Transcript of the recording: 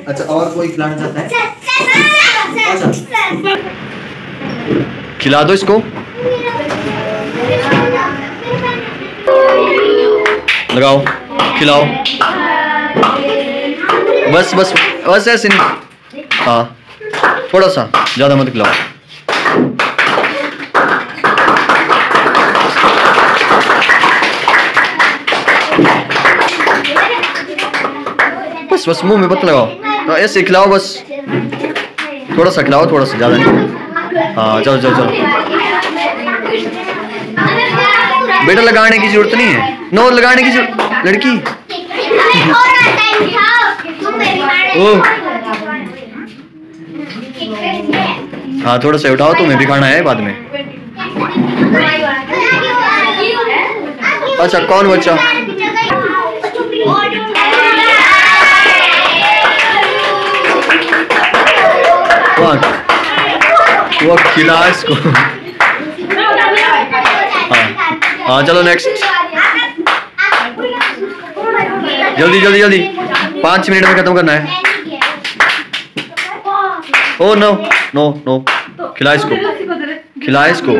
अच्छा और कोई खिलाना चाहता है? अच्छा खिला दो इसको। लगाओ खिलाओ। बस बस बस ऐसे नहीं। हाँ थोड़ा सा, ज़्यादा मत खिलाओ। बस बस मुंह में मत लगाओ, तो ऐसे खिलाओ बस। थोड़ा सा खिलाओ, थोड़ा सा, ज़्यादा नहीं। हाँ चलो चलो चलो। बेटा लगाने की जरूरत नहीं है, नो लगाने की जरूरत लड़की। ओह हाँ थोड़ा सा उठाओ, तुम्हें भी खाना है बाद में। अच्छा कौन बच्चा? वो खिला इसको। हाँ चलो नेक्स्ट। जल्दी जल्दी जल्दी, 5 मिनट में खत्म करना है। ओ नो नो नो, खिला इसको, खिला इसको।